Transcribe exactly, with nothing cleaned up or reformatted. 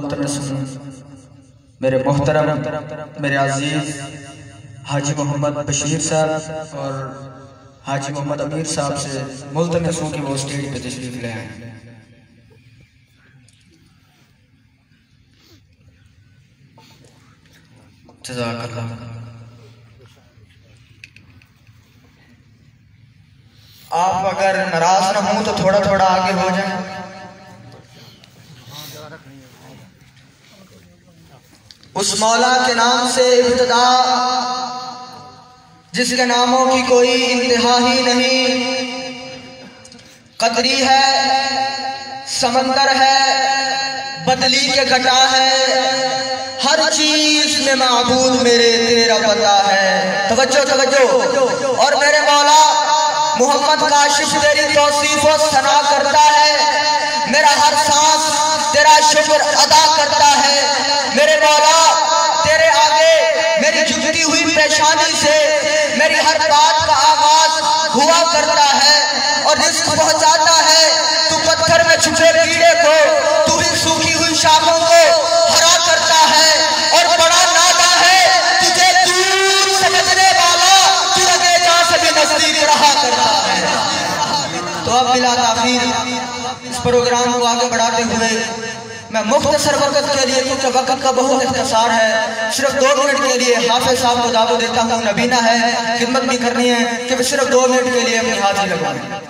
मुल्तमस हूँ मेरे मोहतरम मेरे अजीज हाजी मोहम्मद बशीर साहब और हाजी मोहम्मद अमीर साहब से मुल्तमस हूँ कि वो स्टेज पे तशरीफ ले आए। जज़ाकल्लाह। आप अगर नाराज ना हो तो थोड़ा थोड़ा आगे हो जाए। उस मौला के नाम से इब्तिदा जिसके नामों की कोई इंतहा ही नहीं, कदरी है, समंदर है, बदली के घटा है, हर चीज में माबूद मेरे तेरा पता है। तवज्जो तवज्जो। और मेरे मौला मोहम्मद काशिफ तेरी तौसीफ और सना करता है, मेरा हर सांस तेरा शुक्र अदा करता है। मेरे मौला तेरे आगे मेरी झुकती हुई परेशानी से मेरी हर बात का आगाज हुआ करता है और रिस्क पहुंचाता है। तू पत्थर में छुपे कीड़े को, तू भी सूखी हुई शाखों को हरा करता है और बड़ा नादा है तुझे दूर समझने वाला, तू लगे जहां से भी नजदीक रहा करता है। तो अब बिला ताखीर इस प्रोग्राम को आगे बढ़ाते हुए मैं मुख्तसर वक्त के लिए, क्योंकि वक्त का बहुत इख्तिसार है, सिर्फ दो मिनट के लिए हाफिज साहब को दावत देता हूँ। नबीना है, खिदमत भी करनी है कि सिर्फ दो मिनट के लिए अपनी हाजिरी लगवाएं।